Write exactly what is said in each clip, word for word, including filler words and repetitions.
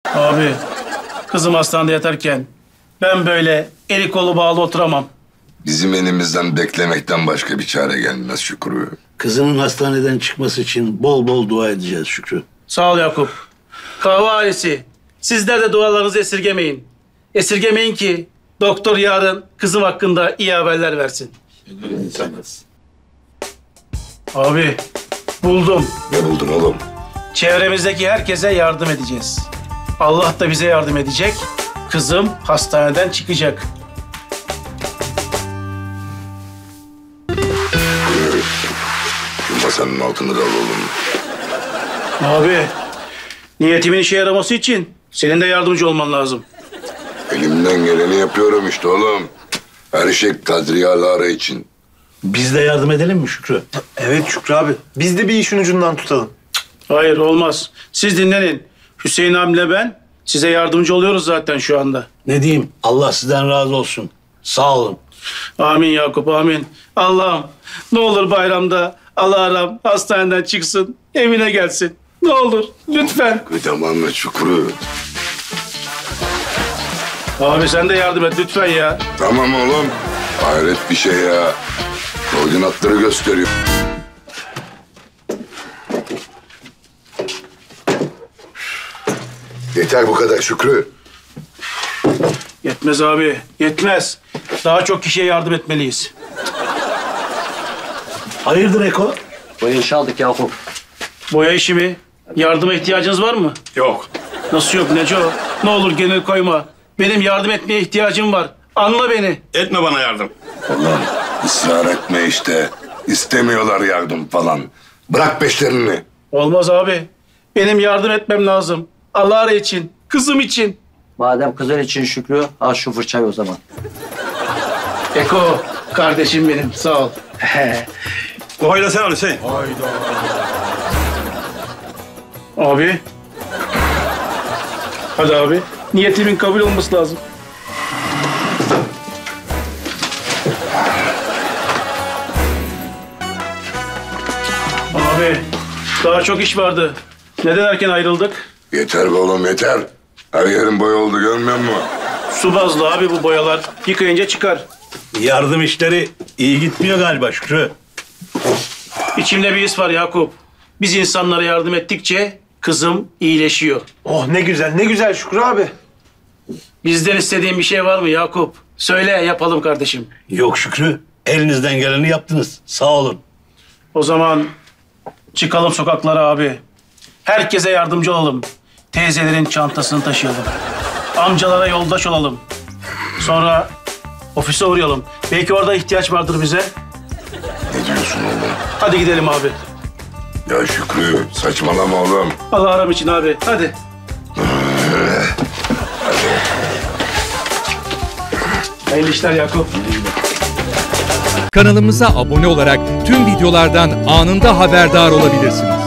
Abi, kızım hastanede yatarken ben böyle eli kolu bağlı oturamam. Bizim elimizden beklemekten başka bir çare gelmez Şükrü. Kızının hastaneden çıkması için bol bol dua edeceğiz Şükrü. Sağ ol Yakup. Kahve ailesi, sizler de dualarınızı esirgemeyin. Esirgemeyin ki doktor yarın kızım hakkında iyi haberler versin. Abi, buldum. Ne buldun oğlum? Çevremizdeki herkese yardım edeceğiz. Allah da bize yardım edecek. Kızım hastaneden çıkacak. Şu masanın altını da al oğlum. Abi, niyetimin işe yaraması için senin de yardımcı olman lazım. Elimden geleni yapıyorum işte oğlum. Her şey Kadriye Alara için. Biz de yardım edelim mi Şükrü? Evet Şükrü abi. Biz de bir işin ucundan tutalım. Hayır, olmaz. Siz dinlenin. Hüseyin abimle ben size yardımcı oluyoruz zaten şu anda. Ne diyeyim? Allah sizden razı olsun. Sağ olun. Amin Yakup, amin. Allah'ım ne olur bayramda Alara'm hastaneden çıksın, evine gelsin. Ne olur, lütfen. Tamam mı Şükrü? Abi sen de yardım et lütfen ya. Tamam oğlum. Hayret bir şey ya. Koordinatları gösteriyor. Yeter bu kadar Şükrü. Yetmez abi, yetmez. Daha çok kişiye yardım etmeliyiz. Hayırdır Eko? Bu işi aldık Yakup. Boya işi mi? Yardıma ihtiyacınız var mı? Yok. Nasıl yok Neco? Ne olur genel koyma. Benim yardım etmeye ihtiyacım var. Anla beni. Etme bana yardım. Ulan ısrar etme işte. İstemiyorlar yardım falan. Bırak peşlerini. Olmaz abi. Benim yardım etmem lazım. Alara için, kızım için. Madem kızın için Şükrü, al şu fırçayı o zaman. Eko, kardeşim benim. Sağ ol. Kolayla da sen al Hüseyin. Abi. Hadi abi. Niyetimin kabul olması lazım. Abi, daha çok iş vardı. Neden erken ayrıldık? Yeter be oğlum yeter. Her yerin boy oldu görmüyor musun? Su bazlı abi bu boyalar. Yıkayınca çıkar. Yardım işleri iyi gitmiyor galiba Şükrü. İçimde bir his var Yakup. Biz insanlara yardım ettikçe kızım iyileşiyor. Oh ne güzel, ne güzel Şükrü abi. Bizden istediğin bir şey var mı Yakup? Söyle yapalım kardeşim. Yok Şükrü. Elinizden geleni yaptınız. Sağ olun. O zaman çıkalım sokaklara abi. Herkese yardımcı olalım. Teyzelerin çantasını taşıyalım. Amcalara yoldaş olalım. Sonra ofise uğrayalım. Belki orada ihtiyaç vardır bize. Ne diyorsun oğlum? Hadi gidelim abi. Ya Şükrü saçmalama oğlum. Allah aram için abi. Hadi. Hayırlı işler Yakup. Kanalımıza abone olarak tüm videolardan anında haberdar olabilirsiniz.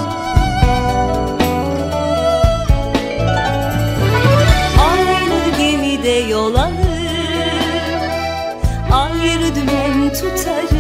Aynı gemide yol alır, ayrı dümen tutarız.